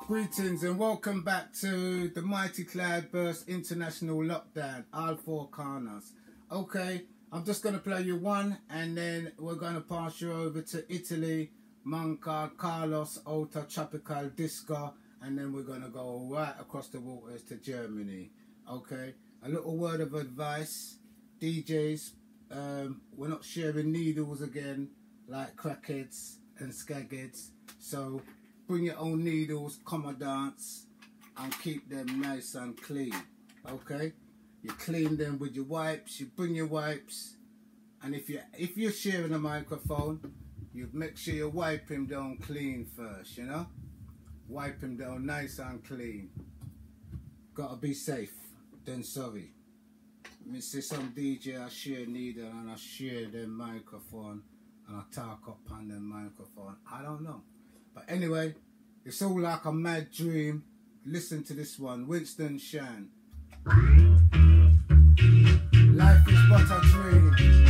Greetings and welcome back to the Mighty Cloudburst International Lockdown, all four corners. Okay, I'm just going to play you one and then we're going to pass you over to Italy, man called Carlos Ota Tropical Disco, and then we're going to go right across the waters to Germany. Okay, a little word of advice, DJs, we're not sharing needles again like crackheads and skagheads, so bring your own needles, come a dance, and keep them nice and clean, okay? You clean them with your wipes, you bring your wipes, and if you're sharing a microphone, you make sure you wipe him down clean first, you know? Wipe him down nice and clean. Gotta be safe, then sorry. Me see some DJ I share needle and I share their microphone and I talk up on their microphone. I don't know. But anyway, it's all like a mad dream. Listen to this one, Winston Shan. Life is but a dream.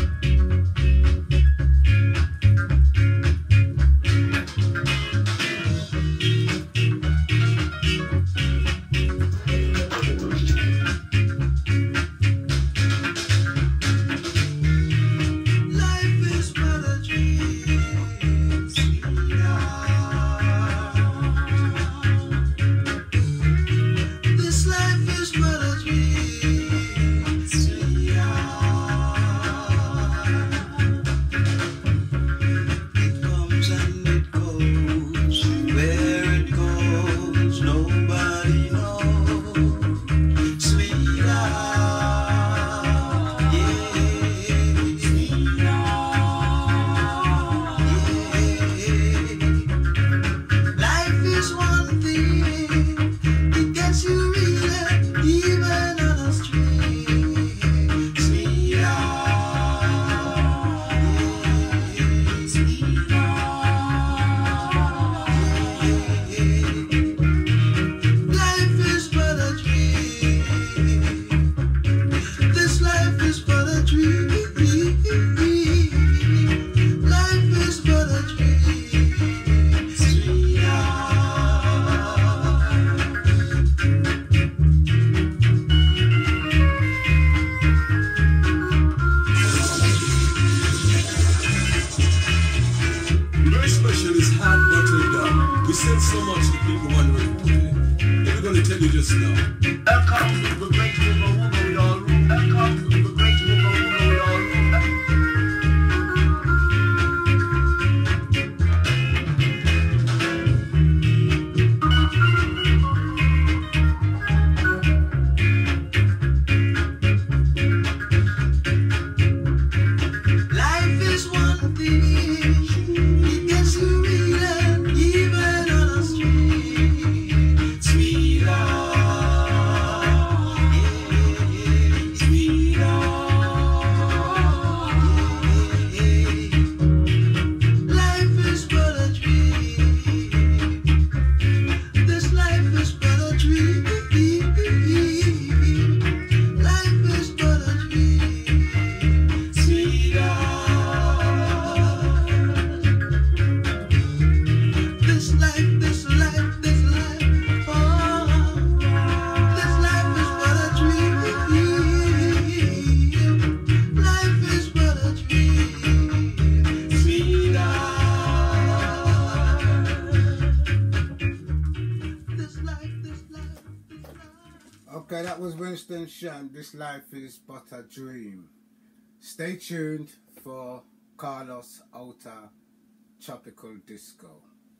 Okay, that was Winston Shan. This life is but a dream. Stay tuned for Carlos Ota Tropical Disco.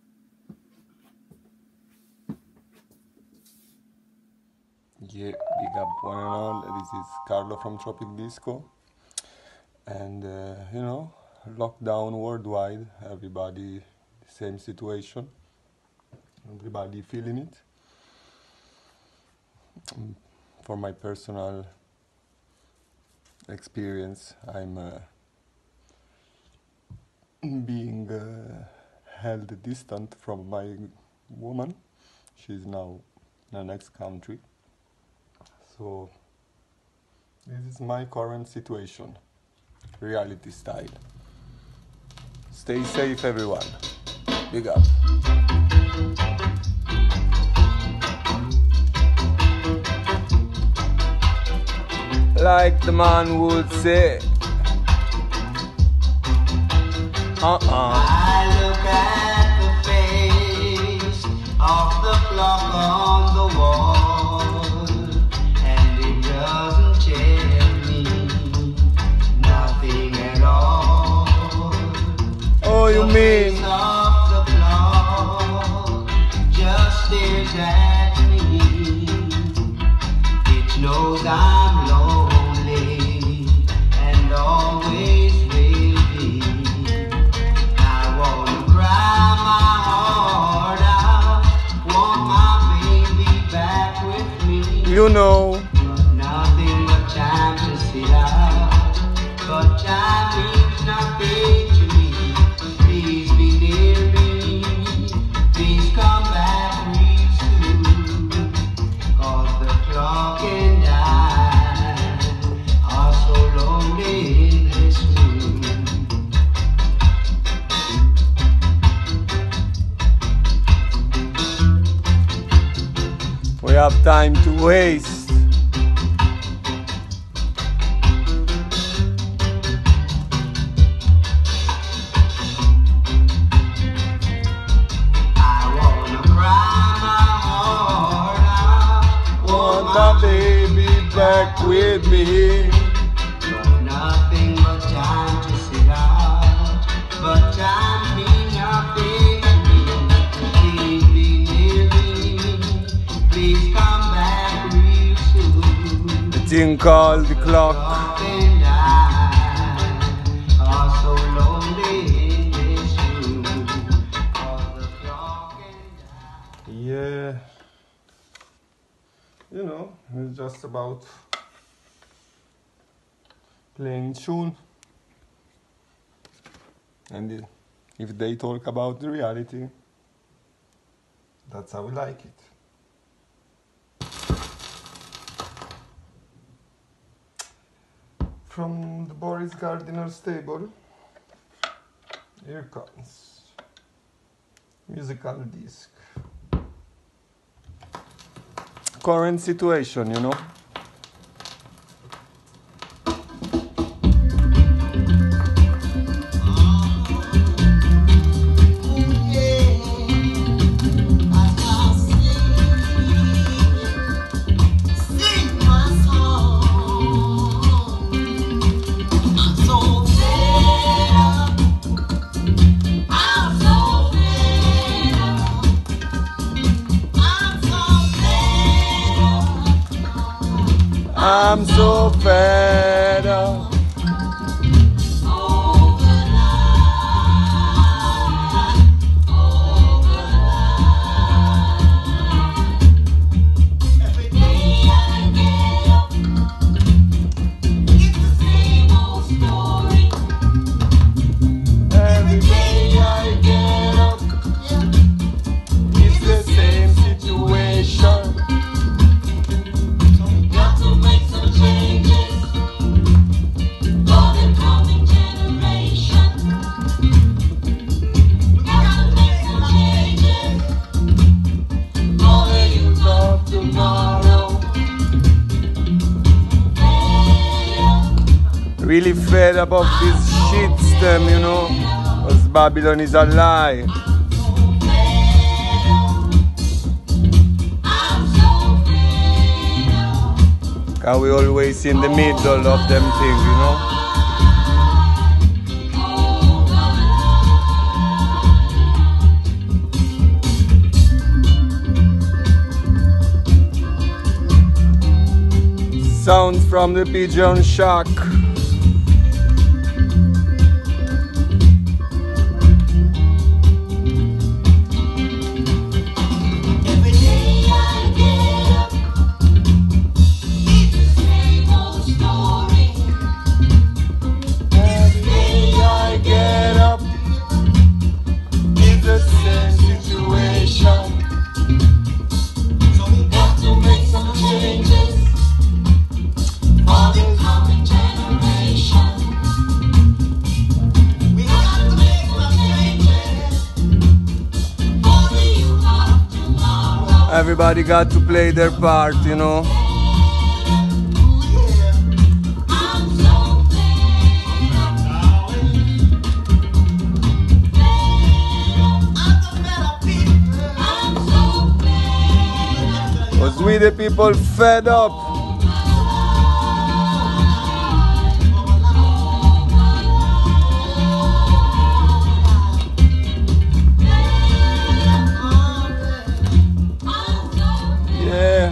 Yeah, big up one and all. This is Carlo from Tropic Disco. And, you know, lockdown worldwide. Everybody, same situation. Everybody feeling it. For my personal experience, I'm being held distant from my woman. She's now in the next country. So this is my current situation, reality style. Stay safe, everyone. Big up. like the man would say. I look at the face of the clock on the wall, and it doesn't tell me nothing at all. Oh, you The mean? face of the clock just stares at me. It knows I'm lonely and always will be. I wanna cry my heart out, want my baby back with me. You know. Nothing but time to sit out, but time means nothing to me. Please be near me, please come back real soon, 'cause the clock and I are so lonely in this room. We have time to waste. I wanna cry my heart out, Want my baby back with me. nothing but time to sit out, but time means nothing to me. Please be near me, please come back real soon. A thing called the clock. Clock and I are so lonely in this room. 'Cause the clock and Yeah. You know, it's just about playing tune. And if they talk about the reality, that's how we like it. From the Boris Gardiner stable, here comes musical disc. Current situation, you know. I'm so fed up. Every day I get up, it's the same situation. Got to make some changes for the coming generation. We got to make some changes for the youth of tomorrow. Really fed up of this shit stem, you know, because Babylon is a lie. Cause we always in the middle of them things, you know. Sounds from the Pigeon Shack. Every day I get up, it's the same old story. Every day I get up, it's the same situation. So we got to make some changes for the coming generation. We got to make some changes for the youth of tomorrow. Everybody got to play their part, you know. Cause we the people fed up. Yeah.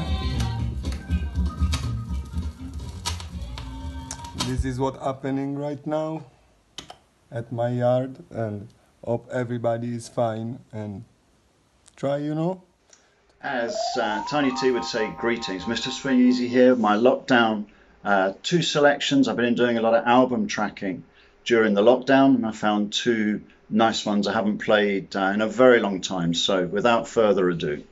This is what's happening right now at my yard, and hope everybody is fine and try, you know. As Tiny T would say, greetings. Mr. Swing Easy here. My lockdown 2 selections. I've been doing a lot of album tracking during the lockdown, and I found 2 nice ones I haven't played in a very long time. So without further ado.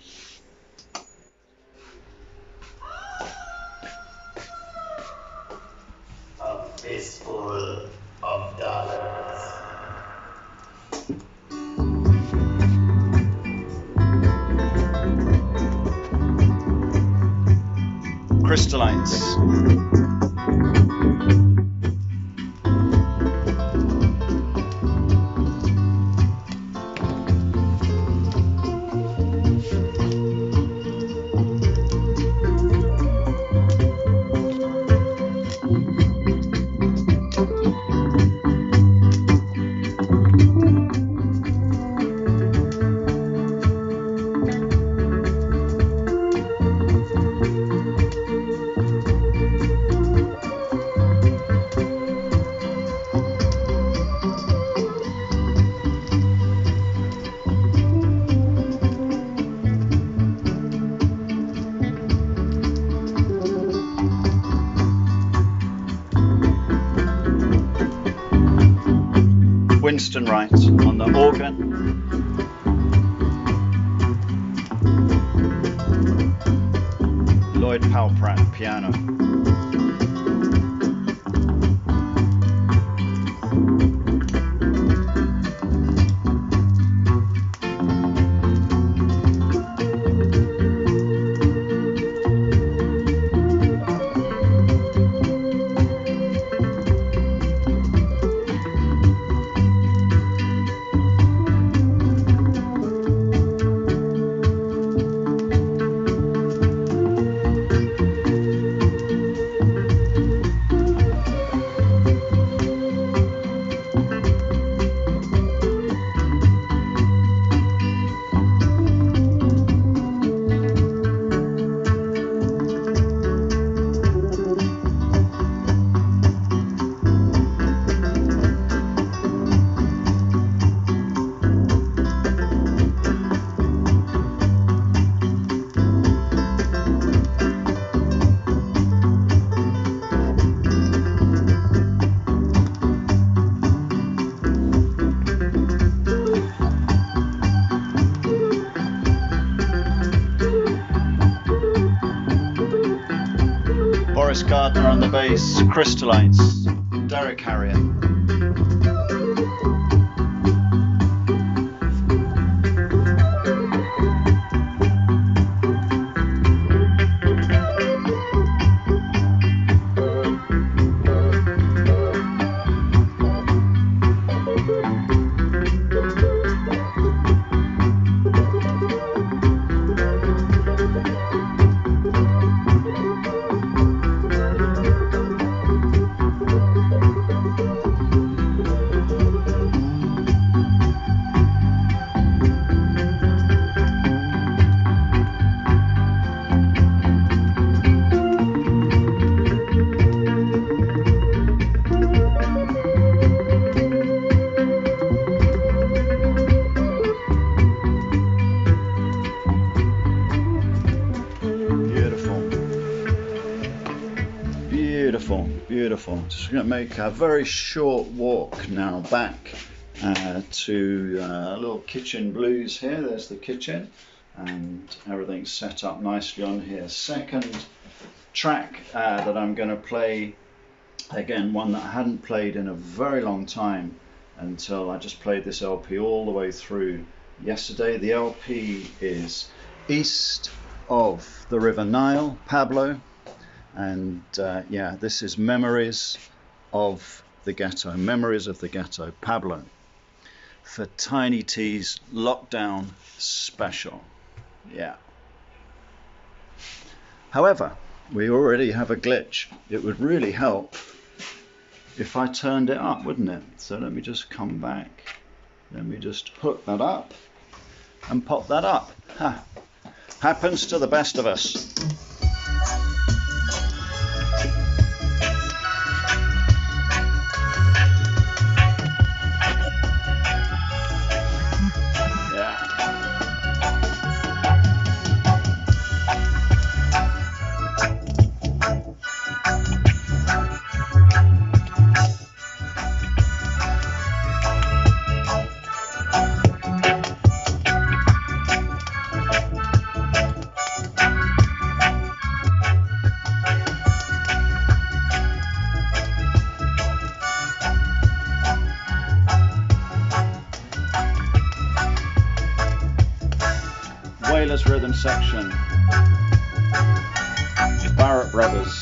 A fistful of dollars. Crystallites. Winston Wright on the organ. Lloyd Palpratt piano. Boris Gardner on the bass, Crystallites, Derek Harrier. Beautiful. Just going to make a very short walk now back to a little kitchen blues here. There's the kitchen and everything's set up nicely on here. Second track that I'm going to play, again one that I hadn't played in a very long time until I just played this LP all the way through yesterday. The LP is East of the River Nile, Pablo. And yeah, this is Memories of the Ghetto, Memories of the Ghetto, Pablo, for Tiny T's Lockdown Special. Yeah. However, we already have a glitch. It would really help if I turned it up, wouldn't it? So let me just come back. Let me just hook that up and pop that up. Ha. Happens to the best of us. Wailers rhythm section, Barrett Brothers.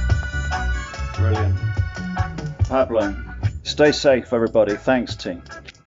Pablo. Stay safe, everybody. Thanks, team.